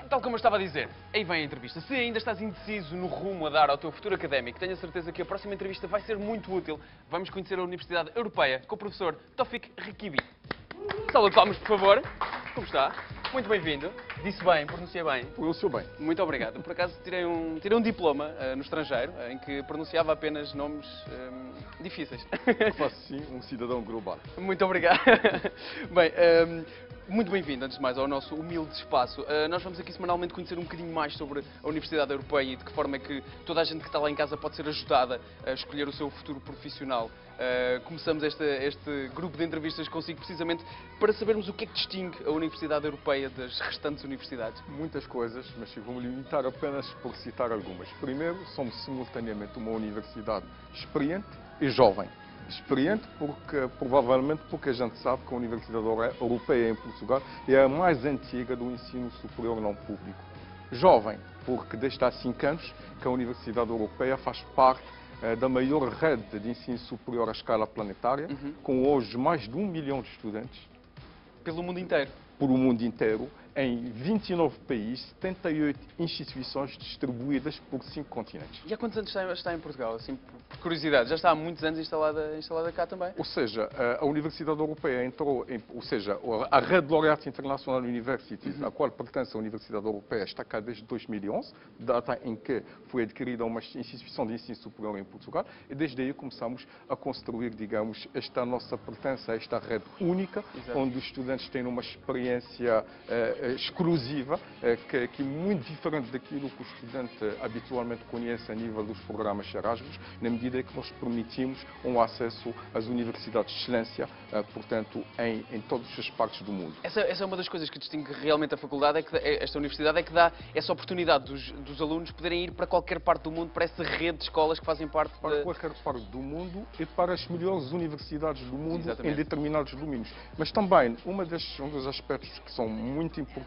Tal como eu estava a dizer, aí vem a entrevista. Se ainda estás indeciso no rumo a dar ao teu futuro académico, tenho a certeza que a próxima entrevista vai ser muito útil. Vamos conhecer a Universidade Europeia com o professor Tawfik Rikibi. Salve de palmas, por favor. Como está? Muito bem-vindo. Disse bem, pronunciei bem. Pronunciou bem. Muito obrigado. Por acaso tirei um diploma no estrangeiro em que pronunciava apenas nomes difíceis. Faço sim um cidadão global. Muito obrigado. Bem, muito bem-vindo, antes de mais, ao nosso humilde espaço. Nós vamos aqui semanalmente conhecer um bocadinho mais sobre a Universidade Europeia e de que forma é que toda a gente que está lá em casa pode ser ajudada a escolher o seu futuro profissional. Começamos este grupo de entrevistas consigo precisamente para sabermos o que é que distingue a Universidade Europeia das restantes universidades. Muitas coisas, mas vou-me limitar apenas por citar algumas. Primeiro, somos simultaneamente uma universidade experiente e jovem. Experiente porque, provavelmente, pouca gente sabe que a Universidade Europeia em Portugal é a mais antiga do ensino superior não público. Jovem, porque desde há 5 anos que a Universidade Europeia faz parte da maior rede de ensino superior à escala planetária, com hoje mais de 1 milhão de estudantes. Pelo mundo inteiro? Por o mundo inteiro, em 29 países, 78 instituições distribuídas por 5 continentes. E há quantos anos está em Portugal? Assim, por curiosidade, já está há muitos anos instalada cá também? Ou seja, a Universidade Europeia entrou, a Rede Laureate International Universities, a qual pertence à Universidade Europeia, está cá desde 2011, data em que foi adquirida uma instituição de ensino superior em Portugal, e desde aí começamos a construir, digamos, esta nossa pertença a esta rede única, exato, onde os estudantes têm uma experiência exclusiva, que é muito diferente daquilo que o estudante habitualmente conhece a nível dos programas Erasmus, na medida que nós permitimos um acesso às universidades de excelência, portanto, em todas as partes do mundo. Essa é uma das coisas que distingue realmente a faculdade, esta universidade, é que dá essa oportunidade dos alunos poderem ir para qualquer parte do mundo, para essa rede de escolas que fazem parte para qualquer parte do mundo e para as melhores universidades do mundo. Exatamente. Em determinados domínios. Mas também, um dos aspectos que são muito importantes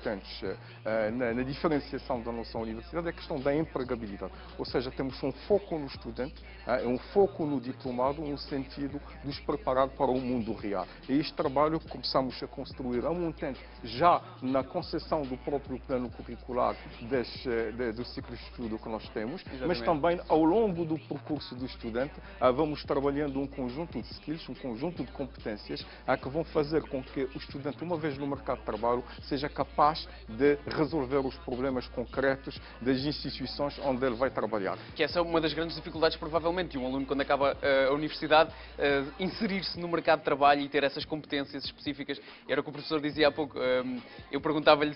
na diferenciação da nossa universidade é a questão da empregabilidade. Ou seja, temos um foco no estudante, um foco no diplomado, no sentido de os preparar para o mundo real. E este trabalho começamos a construir a montante já na concepção do próprio plano curricular do ciclo de estudo que nós temos. Exatamente. Mas também ao longo do percurso do estudante vamos trabalhando um conjunto de skills, um conjunto de competências que vão fazer com que o estudante, uma vez no mercado de trabalho, seja capaz de resolver os problemas concretos das instituições onde ele vai trabalhar. Que essa é uma das grandes dificuldades, provavelmente, de um aluno, quando acaba a universidade, inserir-se no mercado de trabalho e ter essas competências específicas. Era o que o professor dizia há pouco. Eu perguntava-lhe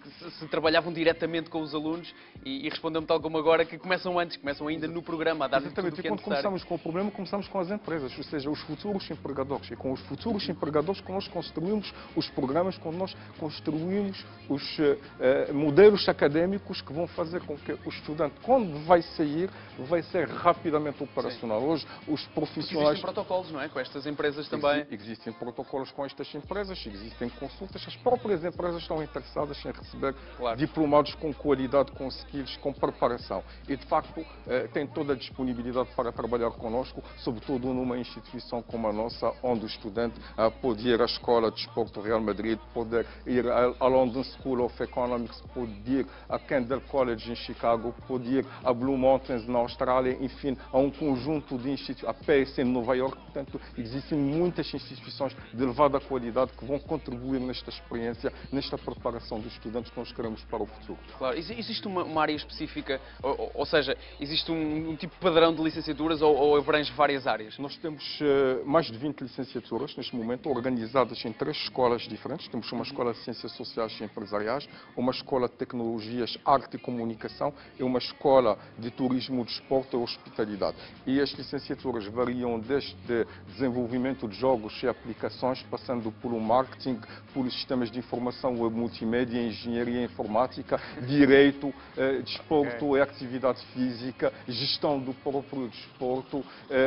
se trabalhavam diretamente com os alunos e respondeu-me, tal como agora, que começam antes, começam ainda no programa a dar-lhe tudo o que é necessário. Quando começamos com o problema, começamos com as empresas, ou seja, os futuros empregadores. E com os futuros empregadores que nós construímos os programas, quando nós construímos os modelos académicos que vão fazer com que o estudante, quando vai sair, vai ser rapidamente operacional. Sim. Hoje, os profissionais... Porque existem protocolos, não é? Com estas empresas também. Existem protocolos com estas empresas, existem consultas. As próprias empresas estão interessadas em receber, claro, diplomados com qualidade, com skills, com preparação. E, de facto, têm toda a disponibilidade para trabalhar connosco, sobretudo numa instituição como a nossa, onde o estudante pode ir à Escola de Desporto Real Madrid, pode ir à London School of Economics, pode ir a Kendall College em Chicago, pode ir a Blue Mountains na Austrália, enfim, a um conjunto de instituições, a PS em Nova York. Portanto, existem muitas instituições de elevada qualidade que vão contribuir nesta experiência, nesta preparação dos estudantes que nós queremos para o futuro. Claro. Existe uma área específica, ou seja, existe um tipo de padrão de licenciaturas ou abrange várias áreas? Nós temos mais de 20 licenciaturas neste momento, organizadas em 3 escolas diferentes. Temos uma escola de Ciências Sociais e Empresariais, uma escola de Tecnologias, Arte e Comunicação e uma escola de Turismo, Desporto e Hospitalidade. E as licenciaturas variam desde desenvolvimento de jogos e aplicações, passando por o marketing, por os sistemas de informação, web multimédia, engenharia informática, direito, desporto e atividade física, gestão do próprio desporto,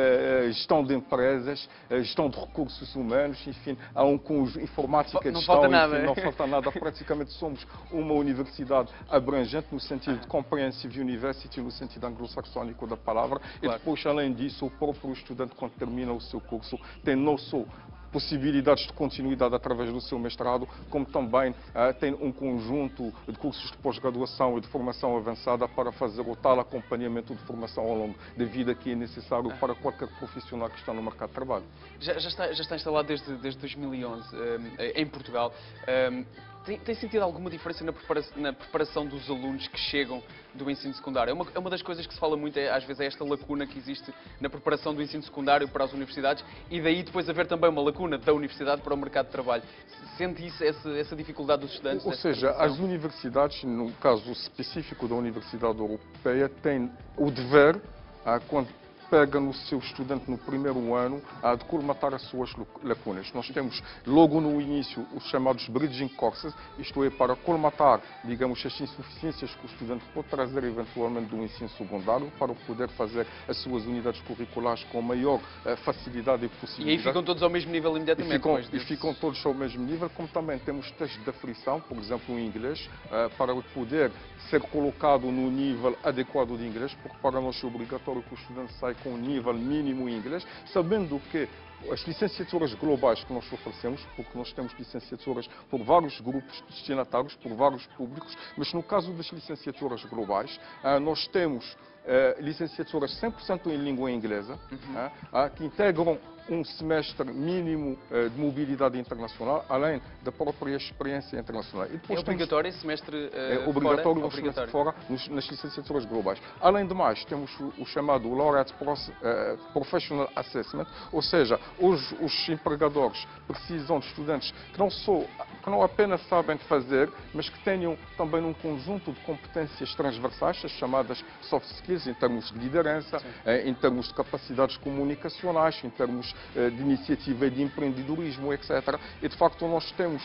gestão de empresas, gestão de recursos humanos, enfim, há um conjunto, informática de gestão, falta nada, enfim, não falta nada. Praticamente somos uma universidade abrangente no sentido de Comprehensive University, no sentido anglo-saxónico da palavra, claro. E depois, além disso, o próprio estudante, quando termina o seu curso, tem não só possibilidades de continuidade através do seu mestrado, como também tem um conjunto de cursos de pós-graduação e de formação avançada para fazer o tal acompanhamento de formação ao longo da vida que é necessário para qualquer profissional que está no mercado de trabalho. Já está instalado desde 2011 em Portugal. Tem sentido alguma diferença na preparação dos alunos que chegam do ensino secundário? É uma das coisas que se fala muito, às vezes, é esta lacuna que existe na preparação do ensino secundário para as universidades e daí depois haver também uma lacuna da universidade para o mercado de trabalho. Sente isso, essa dificuldade dos estudantes? Ou seja, as universidades, no caso específico da Universidade Europeia, têm o dever, quando pega no seu estudante no primeiro ano de colmatar as suas lacunas. Nós temos logo no início os chamados bridging courses, isto é, para colmatar, digamos, as insuficiências que o estudante pode trazer eventualmente do ensino secundário para poder fazer as suas unidades curriculares com maior facilidade e possibilidade. E aí ficam todos ao mesmo nível imediatamente? E ficam todos ao mesmo nível, como também temos testes de aflição, por exemplo, em inglês, para poder ser colocado no nível adequado de inglês, porque para nós é obrigatório que o estudante saia com um nível mínimo em inglês, sabendo que as licenciaturas globais que nós oferecemos, porque nós temos licenciaturas por vários grupos destinatários, por vários públicos, mas no caso das licenciaturas globais, nós temos licenciaturas 100% em língua inglesa, que integram um semestre mínimo de mobilidade internacional, além da própria experiência internacional. E depois é obrigatório esse semestre obrigatório fora? Semestre fora nas licenciaturas globais. Além de mais, temos o chamado Laureate Professional Assessment, ou seja, os empregadores precisam de estudantes que não apenas sabem fazer, mas que tenham também um conjunto de competências transversais, as chamadas soft skills, em termos de liderança, em termos de capacidades comunicacionais, em termos de iniciativa e de empreendedorismo, etc. E, de facto, nós temos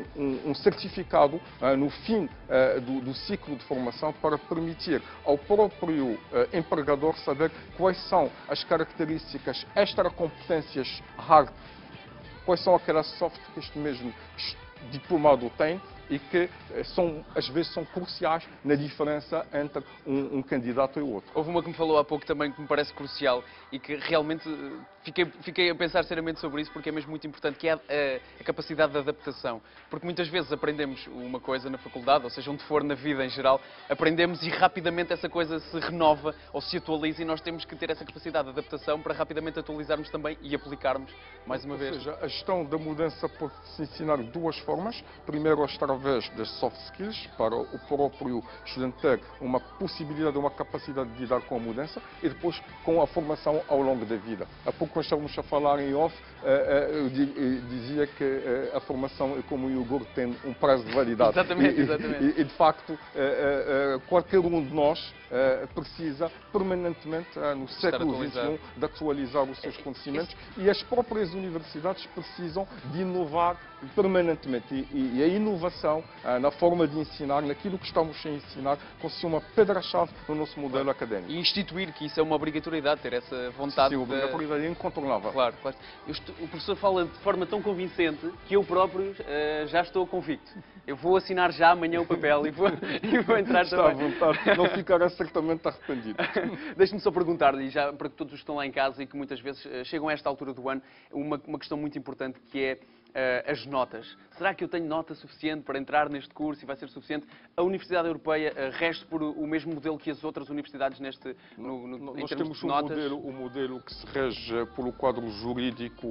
um certificado no fim do ciclo de formação para permitir ao próprio empregador saber quais são as características extracompetências hard, quais são aquelas soft que este mesmo diplomado tem e que às vezes são cruciais na diferença entre um candidato e o outro. Houve uma que me falou há pouco também que me parece crucial e que realmente fiquei a pensar seriamente sobre isso porque é mesmo muito importante, que é a capacidade de adaptação. Porque muitas vezes aprendemos uma coisa na faculdade, ou seja, onde for na vida em geral, aprendemos e rapidamente essa coisa se renova ou se atualiza e nós temos que ter essa capacidade de adaptação para rapidamente atualizarmos também e aplicarmos mais uma vez. Ou seja, a gestão da mudança pode-se ensinar de duas formas. Primeiro, através das soft skills, para o próprio estudante ter uma possibilidade, uma capacidade de lidar com a mudança, e depois com a formação ao longo da vida. Há pouco nós estávamos a falar em off, eu dizia que a formação é como o iogurte, tem um prazo de validade. Exatamente, exatamente. E de facto, qualquer um de nós precisa permanentemente, no século XXI, de atualizar os seus conhecimentos, e as próprias universidades precisam de inovar permanentemente. E a inovação na forma de ensinar, naquilo que estamos a ensinar, constitui uma pedra-chave no nosso modelo académico. E instituir, que isso é uma obrigatoriedade, ter essa vontade. Sim, a obrigatoriedade é incontornável. Claro, claro. O professor fala de forma tão convincente que eu próprio já estou convicto. Eu vou assinar já amanhã o papel e vou entrar também. Está à vontade, não ficará certamente arrependido. Deixe-me só perguntar-lhe, já para todos os que estão lá em casa e que muitas vezes chegam a esta altura do ano, uma questão muito importante que é as notas. Será que eu tenho nota suficiente para entrar neste curso e vai ser suficiente? A Universidade Europeia rege por o mesmo modelo que as outras universidades em Nós termos temos de notas? um modelo que se rege pelo quadro jurídico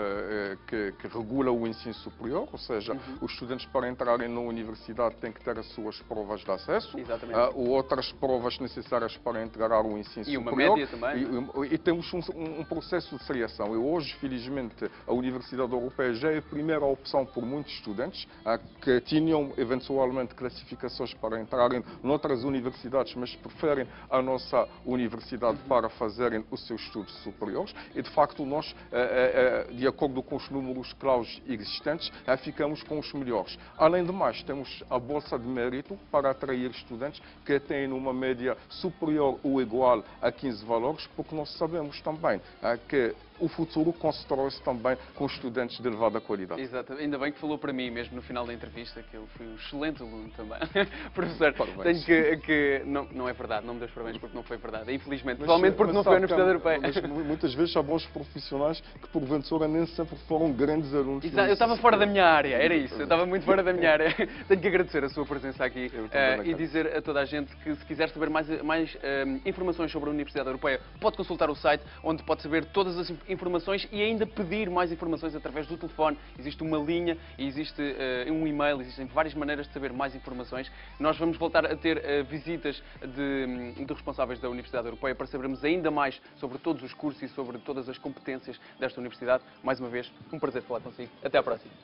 que regula o ensino superior, ou seja, os estudantes para entrarem na universidade têm que ter as suas provas de acesso, outras provas necessárias para entrar ao ensino superior. E uma média também? E temos um processo de seriação. E hoje, felizmente, a Universidade Europeia já é a primeira opção por muitos estudantes que tinham eventualmente classificações para entrarem noutras universidades, mas preferem a nossa universidade para fazerem os seus estudos superiores. E de facto nós, de acordo com os números claus existentes, ficamos com os melhores. Além de mais, temos a bolsa de mérito para atrair estudantes que têm uma média superior ou igual a 15 valores, porque nós sabemos também que o futuro constrói-se também com estudantes de elevada qualidade. Exato, ainda bem que falou para mim mesmo no final da entrevista, que eu fui um excelente aluno também. Professor, parabéns. tenho que... Não é verdade, não me dês parabéns porque não foi verdade, infelizmente. Provavelmente porque não foi a Universidade Europeia. Mas muitas vezes há bons profissionais que porventura nem sempre foram grandes alunos. Exato, eu estava fora da minha área, era isso, eu estava muito fora da minha área. Tenho que agradecer a sua presença aqui e dizer a toda a gente que se quiser saber mais informações sobre a Universidade Europeia, pode consultar o site, onde pode saber todas as informações e ainda pedir mais informações através do telefone. Existe uma linha, existe um e-mail, existem várias maneiras de saber mais informações. Nós vamos voltar a ter visitas de responsáveis da Universidade Europeia para sabermos ainda mais sobre todos os cursos e sobre todas as competências desta universidade. Mais uma vez, um prazer falar consigo. Até à próxima.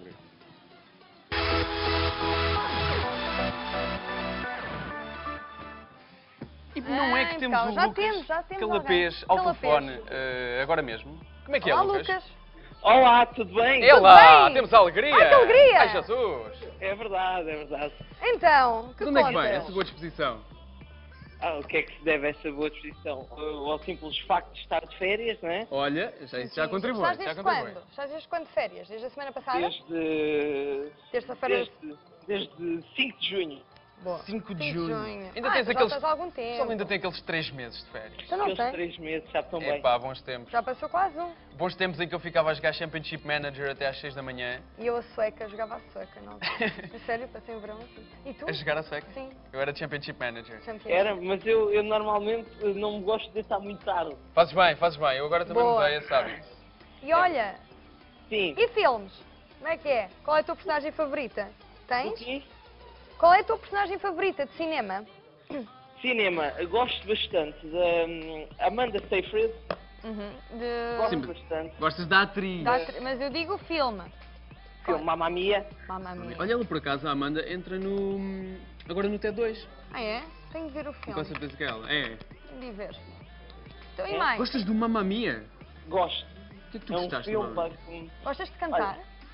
E não é que temos então, o já Lucas temos Calapés alguém. ao telefone agora mesmo. Como é que Olá, é, Lucas? Lucas. Olá, tudo bem? É lá, bem? temos alegria! Ai, que alegria! Ai, Jesus! É verdade, é verdade. Então, que De onde é que contas? vem essa boa disposição? O que é que se deve a essa boa disposição? Ao simples facto de estar de férias, não é? Olha, isso já contribui. Estás Já desde contribui. quando? Estás desde quando de férias? Desde a semana passada? Desde Terça-feira? desde 5 de junho. Boa. 5 de 5 junho. Ainda Ainda tens tens já aqueles... estás há algum tempo. Só ainda tem aqueles 3 meses de férias. Tu não Aqueles tens? 3 meses, já estão bem. Epá, bons tempos. Já passou quase um. Bons tempos em que eu ficava a jogar Championship Manager até às 6 da manhã. E eu a sueca, jogava a sueca, não. A sério, passei o verão assim. E tu? A jogar a seca. Sim. Eu era Championship Manager. Sempre Era, mas eu normalmente não me gosto de deitar muito tarde. Fazes bem, fazes bem. Eu agora também Boa. mudei esse hábito. E olha, Sim. e filmes? Como é que é? Qual é a tua personagem favorita? O Tens? quê? Qual é a tua personagem favorita de cinema? Cinema, gosto bastante da Amanda Seyfried. Gosto Sim. bastante. Gostas da atriz? Mas eu digo filme. Filme Mamma Mia. Mamma Mia. Olha, ela por acaso, a Amanda, entra no... agora no T2. Ah, é? Tenho de ver o filme. Com certeza que é ela. É. Tenho de ver. Então, e É? mais? Gostas do Mamma Mia? Gosto. O que é que tu É um gostaste do filme Mamma pá, Mia? que... Gostas de cantar?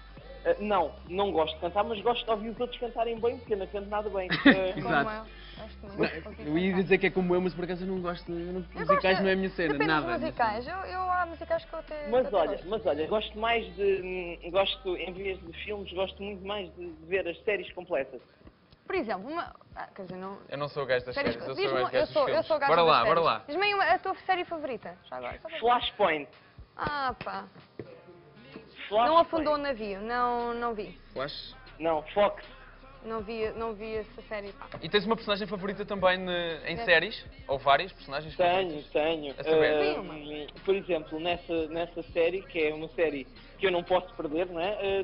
Não gosto de cantar, mas gosto de ouvir os outros cantarem bem, porque eu não canto nada bem. Exato. Como eu. Gosto muito de ouvir Eu ia cantar. dizer que é como eu, mas por acaso eu não gosto. Eu Musicais gosto- não é a minha cena, Depende nada. dos musicais. Há musicais que eu até Mas até olha, gosto. gosto mais de. Gosto, em vez de filmes, gosto muito mais de ver as séries completas. Por exemplo, quer dizer, não... Eu não sou o gajo das séries- séries, eu diz-me- sou o gajo dos filmes. eu sou o gajo Bora das lá, séries. bora lá. Diz-me aí a tua série favorita. Já agora. só para- Flashpoint. Ah, pá. Flashpoint. Não afundou o navio. Não vi. Flash. Não, Fox. Não vi essa série, pá. E tens uma personagem favorita também em séries? Ou várias personagens favoritas? Tenho. A saber? Tem uma. Por exemplo, nessa série, que é uma série que eu não posso perder, não é?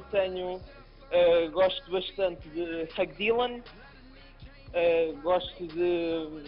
Gosto bastante de Hugh Dillon. Gosto de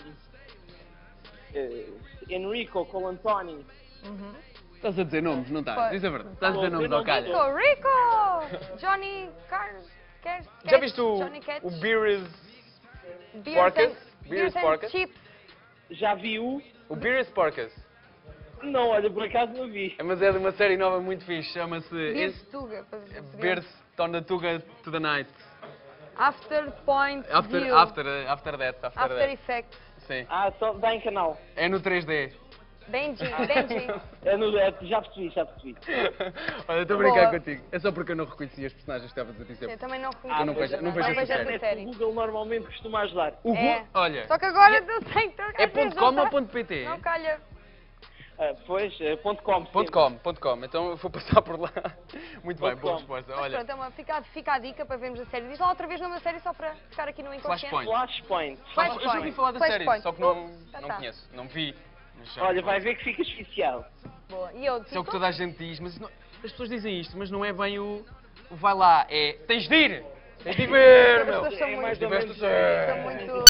Enrico Colantoni. Estás a dizer nomes, não estás? Pois. Diz a verdade. Estás a dizer Não, nomes eu ao não calha. Rico! Johnny Já viste Johnny o Beerus Beers Porcas? and- Beerus Beers and Porcas? Chips. Já vi o... O Beerus Porcas. Não, olha, por acaso não vi. Mas é de uma série nova muito fixe, chama-se Beers Tuga. para português. Beers on the Tuga to the Night. After Point After View. that. After Effects. Sim. Só dá em canal. É no 3D. Benji. Já percebi. Olha, estou a brincar Boa. contigo. É só porque eu não reconheci as personagens que estavas a dizer. Eu também não Eu reconheço. não vejo- não vejo não essa vejo série. essa série. O Google normalmente costuma ajudar. O É. Gu- Olha, Só que agora eu tenho que... é .com ou .pt? Não calha. .com. .com. Então eu vou passar por lá. Muito bem, boa .com. resposta. Mas Olha, pronto, fica a dica para vermos a série. Diz lá outra vez o nome da série só para ficar aqui no inconsciente. Flashpoint. Flashpoint. eu já ouvi falar da série, Flashpoint. só que não Já não tá. conheço. Não vi. Mas já Olha, ouvi vai falar. ver que ficas viciado. Boa. E eu, Isso é o que tipo, toda a gente diz, mas as pessoas dizem isto, mas não é bem o vai lá, é tens de ir! Tens de ir ver, as meu! pessoas são É muito... mais ou Tiveste menos- certo. São muito